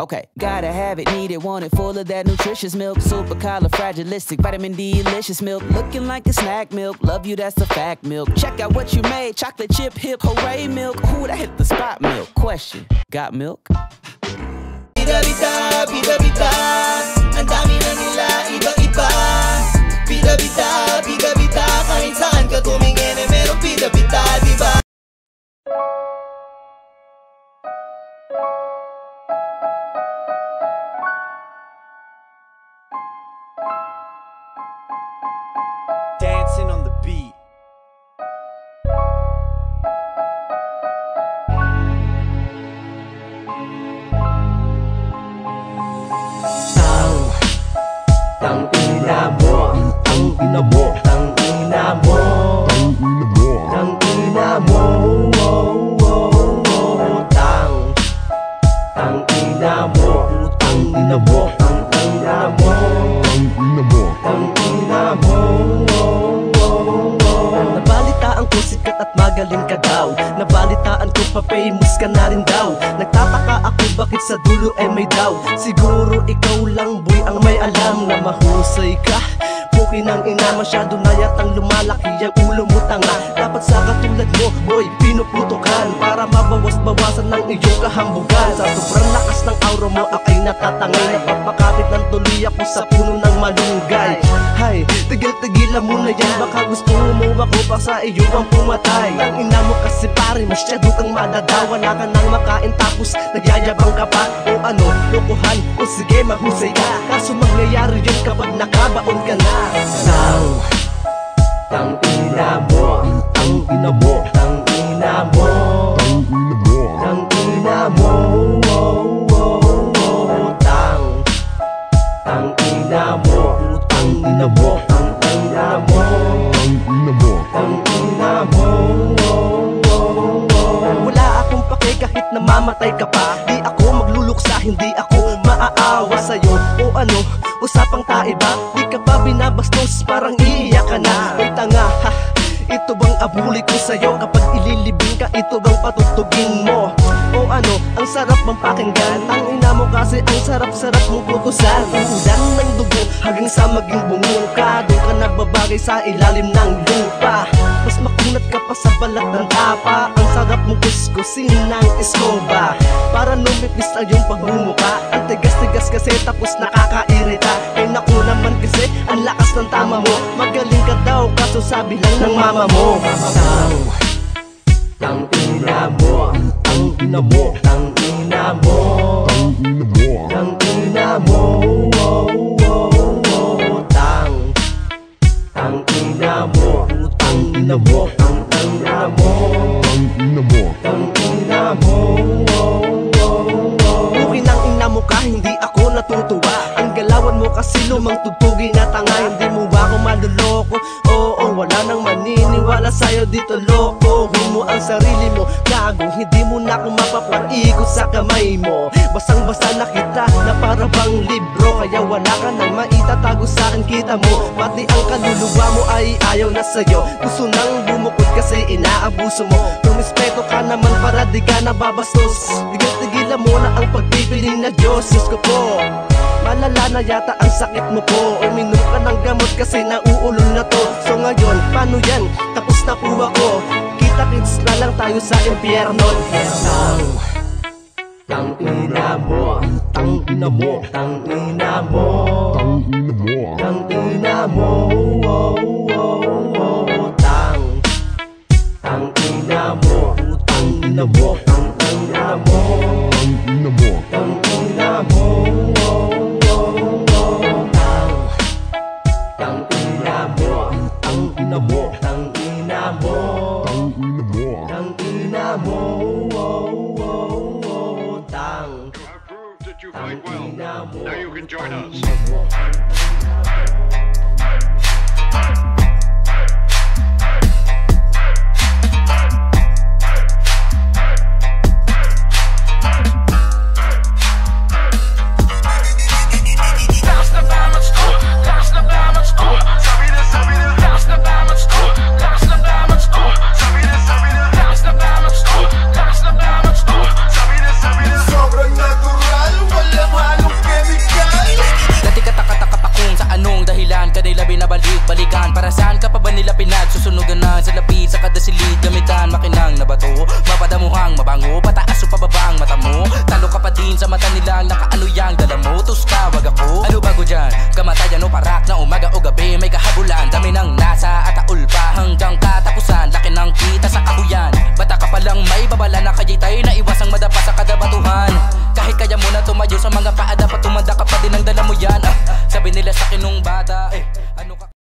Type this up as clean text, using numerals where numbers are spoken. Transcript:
Okay, gotta have it, need it, want it, full of that nutritious milk. Supercalifragilistic, vitamin D, delicious milk. Looking like a snack milk, love you, that's a fact milk. Check out what you made, chocolate chip, hip, hooray milk. Ooh, that hit the spot milk. Question, got milk? Bida-bida, bida-bida, ang dami na nila, iba-iba. Bida-bida, bida-bida, kahit saan ka tumingin eh merong bida-bida, diba? Dancing on the beat. Tang ina mo, tang ina mo, tang ina mo, tang ina mo, tang ina mo, tang ina mo, tang ina mo, tang ina mo. Nabalitaan ko sikat at magaling ka daw. Nabalitaan ko pa famous ka na rin daw. Nagtataka ako bakit sa dulo ay may daw. Siguro ikaw lang boy ang may alam na mahusay ka. Pukin ang ina, masyado na yatang lumalaki ang ulo mo tanga. Dapat sa katulad mo, boy, pinuputukan para mabawas-bawasan ng iyong kahambugan. Sa sobrang lakas ng aura mo, akay natatangay. Napapakapit ng tuloy ako sa puno ng malunggay. Hay, tigil-tigilan mo na yan, baka gusto mo ako pa sa iyo ang pumatay. Ang ina mo kasi pare, masyado kang madadaw. Wala ka nang makain tapos nagyayabang ka pa. O ano, lokohan, o sige mahusay ka. Kaso mangyayari yun kapag nakabaon ka na. Tang ina mo, tang ina mo, tang ina mo, tang ina mo, tang ina mo, tang ina mo, tang ina mo, tang ina mo. Wala akong pake kahit namamatay ka pa. Di ako magluluksa, hindi ako maaawa sa'yo. O ano, usapang taiba, di ka pa binabastos, parang iiyak ka na. Ay tanga, ha, ito bang abuli ko sa'yo? Kapag ililibing ka, ito bang patutugin mo? O ano, ang sarap mong pakinggan. Ang ina mo kasi ang sarap-sarap mong putusan. Ulan ng dugo hanggang sa maging bungong ka. Doon ka nagbabagay sa ilalim ng lupa. Mas makunat ka pa sa balat ng tapa. Ang sarap mong kuskusin ng eskoba. Para lumipis ang iyong pagbumuka. Ang tigas-tigas kasi tapos nakakairita. Eh naku naman kasi ang lakas ng tama mo. Magaling ka daw kaso sabi lang ng mama mo. Tang ina mo, tang ina mo, tang ina mo, tang ina mo, tang ina mo, tang ina mo, tang ina mo, tang ina mo. Bukin ang ina mo ka, hindi ako natutuwa. Ang galawan mo kasi lumang tugtugi na tanga. Hindi mo ba ako maluloko? Oo, wala nang maniniwala sa'yo dito loko. Mo ang sarili mo, gagong hindi mo na ako mapapaigot sa kamay mo. Basang-basa na kita na para bang libro. Kaya wala ka nang maitatago sa kita mo. Pati ang kaluluwa mo ay ayaw na sa'yo. Gusto nang bumukod kasi inaabuso mo. Rumispeto ka naman para di ka nababastos. Tigil-tigilan mo na ang pagpipiling na Diyos. Diyos ko po, malala na yata ang sakit mo po. Uminom ka ng gamot kasi nauulol na to. So ngayon, paano yan? Tapos na po ako. Kita-kits na lang tayo sa impyerno. Tang ina mo, tang ina mo, tang ina mo, tang ina mo, tang ina mo, tang ina mo, tang ina mo, tang ina mo, tang ina mo, tang ina mo, tang ina mo, tang ina mo, I proved that you fight well. Now you can join us. Sobrang natural, wala silid sa kada silid, gamitan makinang na bato. Mapadamuhang mabango, pataas o pababa ang mata mo. Talo ka pa din sa mata nilang nakaanuyang dala mo. Tus tawag ako, ano bago dyan? Kamatayan o parak na umaga o gabi, may kahabulan. Dami ng nasa at taul pa hanggang katapusan. Laki ng kita sa kahuyan, bata ka palang may babala na kayitay na iwasang madapa sa kada batuhan. Kahit kaya mo na tumayo sa mga paa, dapat tumanda ka pa din ang dala mo yan. Sabi nila sa akin nung bata, ano ka